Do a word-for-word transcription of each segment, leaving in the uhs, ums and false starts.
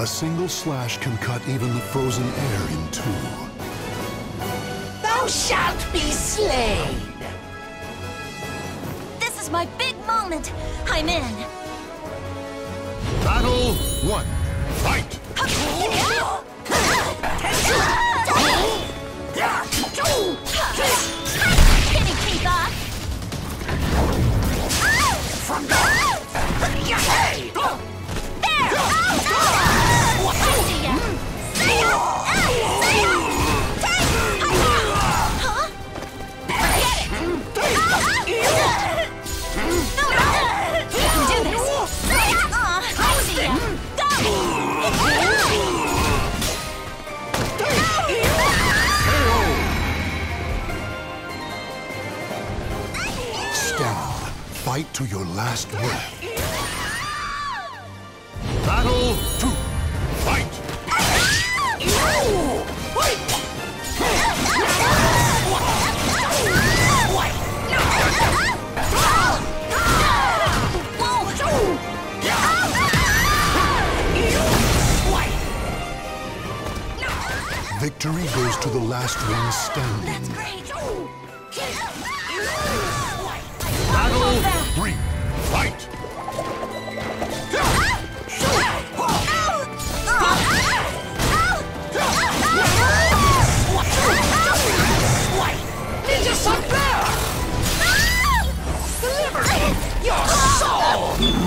A single slash can cut even the frozen air in two. Thou shalt be slain! This is my big moment. I'm in. Battle one. Fight! Kitty teeth off. From the... Hey! There! I see ya! See ya! See ya! Take! Huh? Get it! No, no! You can do this! See ya! I see ya! Go! Stand. Fight to your last breath. Battle two. Fight! Victory goes to the last one standing. That's great! Battle three. Fight! Ninja up there! Deliver your soul!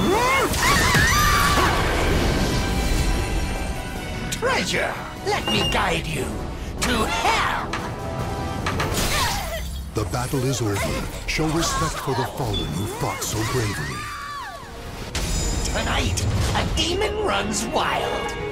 Treasure, let me guide you to hell! The battle is over. Show respect for the fallen who fought so bravely. Tonight, a demon runs wild.